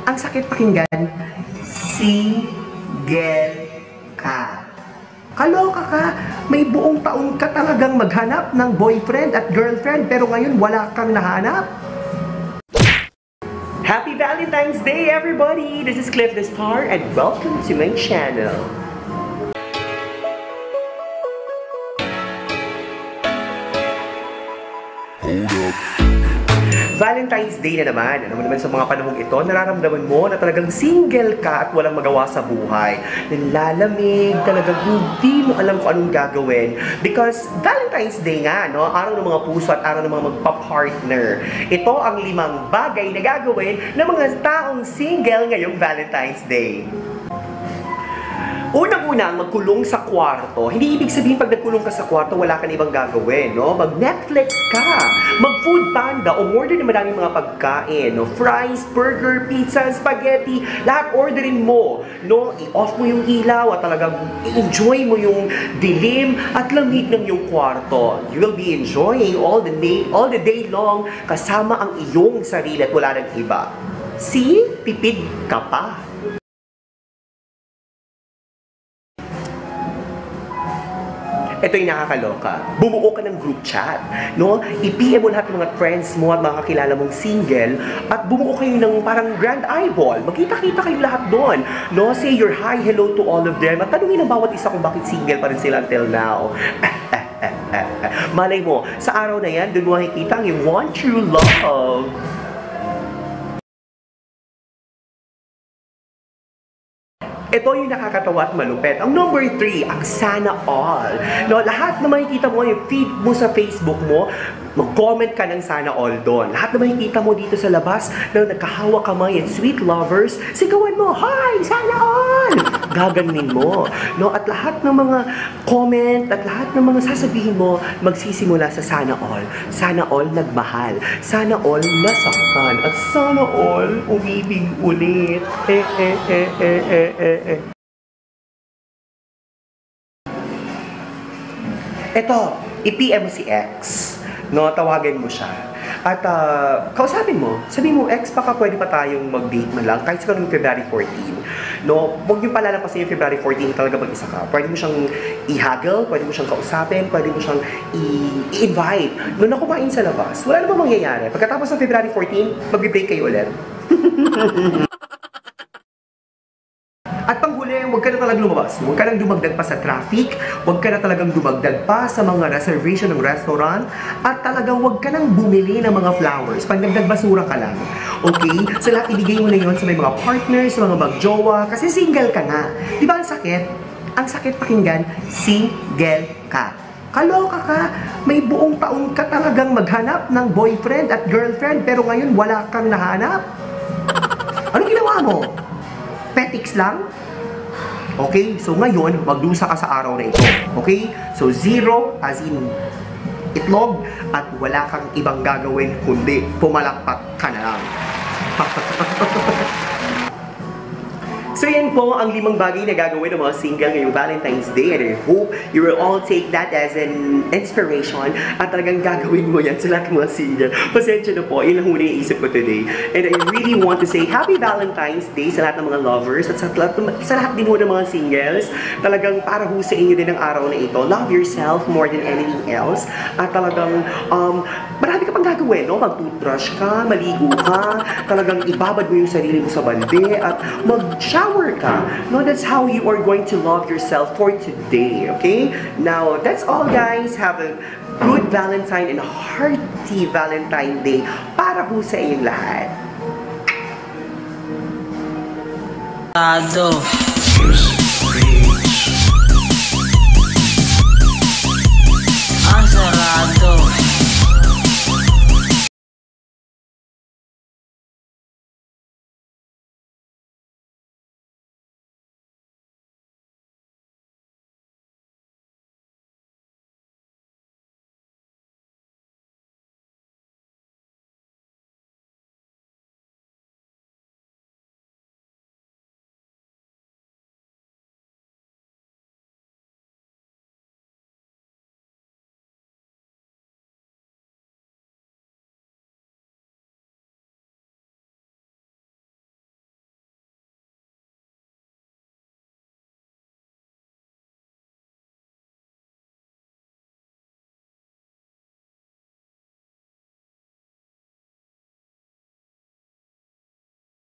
Ang sakit pakinggan, single ka. Kaloka ka, may buong taon ka talagang maghanap ng boyfriend at girlfriend pero ngayon wala kang nahanap? Happy Valentine's Day everybody! This is Cliff the Star and welcome to my channel. Hold up. Valentine's Day na naman. Ano naman sa mga panahong ito, nararamdaman mo na talagang single ka at walang magawa sa buhay. Nalalamig, talagang hindi mo alam kung anong gagawin. Because Valentine's Day nga, no? Araw ng mga puso at araw ng mga magpa-partner. Ito ang 5 bagay na gagawin ng mga taong single ngayong Valentine's Day. Unang-una, magkulong sa kwarto. Hindi ibig sabihin pag nagkulong ka sa kwarto, wala ka na ibang gagawin, no? Mag-Netflix ka, mag-Food Panda, umorder ng maraming mga pagkain, no? Fries, burger, pizza, spaghetti, lahat orderin mo, no? I-off mo yung ilaw at talagang i-enjoy mo yung dilim at lamig ng yung kwarto. You will be enjoying all the day long kasama ang iyong sarili at wala ng iba. See? Pipid ka pa. Ito yung nakakaloka. Bumuo ka ng group chat, no? I-PM mo lahat ng mga friends mo at mga kakilala mong single at bumuo kayo ng parang grand eyeball. Magkita-kita kayo lahat doon, no? Say your hi, hello to all of them at tanungin ang bawat isa kung bakit single pa rin sila until now. Malay mo, sa araw na yan, doon mo makikita ang yung one true love. Ito yung nakakatawa at malupet. Ang number 3, ang sana all. No, lahat na makikita mo, yung feed mo sa Facebook mo, mag-comment ka ng sana all doon. Lahat na makikita mo dito sa labas, na nagkahawak kamay at sweet lovers, sigawan mo, hi, sana all! Gaganin mo. No, at lahat ng mga comment, at lahat ng mga sasabihin mo, magsisimula sa sana all. Sana all nagmahal. Sana all nasaktan. At sana all umibig ulit. Ito, i-PM mo si X, no? Tawagan mo siya. At kausapin mo, sabihin mo, X, baka pwede pa tayong mag-date man lang, kahit siguro ng February 14. No? Huwag yung palalampasin yung February 14, talaga mag-isa ka. Pwede mo siyang i-haggle, pwede mo siyang kausapin, pwede mo siyang i-invite. No, na kumain sa labas, wala namang mangyayari. Pagkatapos ng February 14, mag-break kayo ulit. At panghuli, huwag ka na talagang lumabas. Huwag ka nang dumagdag pa sa traffic. Huwag ka na talagang dumagdag pa sa mga reservation ng restaurant. At talagang huwag ka nang bumili ng mga flowers. Pag nagdagbasura ka lang. Okay? So lahat ibigay mo na yun sa may mga partners, sa mga magjowa. Kasi single ka nga. Di ba ang sakit? Ang sakit pakinggan, single ka. Kaloka ka, may buong taon ka talagang maghanap ng boyfriend at girlfriend. Pero ngayon wala kang nahanap. Anong ginawa mo? Petix lang? Okay? So ngayon, magdusa ka sa araw na ito. Okay? So 0 as in itlog at wala kang ibang gagawin kundi pumalakpak ka na lang. So yan po ang 5 bagay na gagawin ng mga single ngayong Valentine's Day and I hope you will all take that as an inspiration at talagang gagawin mo yan sa lahat ng mga single. Pasensya na po, yun lang muna yung isip ko today. And I really want to say Happy Valentine's Day sa lahat ng mga lovers at sa lahat din mo ng mga singles. Talagang para ho sa inyo din ang araw na ito. Love yourself more than anything else. At talagang marami ka pang gagawin, no? Mag-toothbrush ka, maligo ka, talagang ibabad mo yung sarili mo sa balde at mag-shower ka. No, that's how you are going to love yourself for today, okay? Now, that's all guys. Have a good Valentine and hearty Valentine Day para po sa inyong lahat. Ang sarado.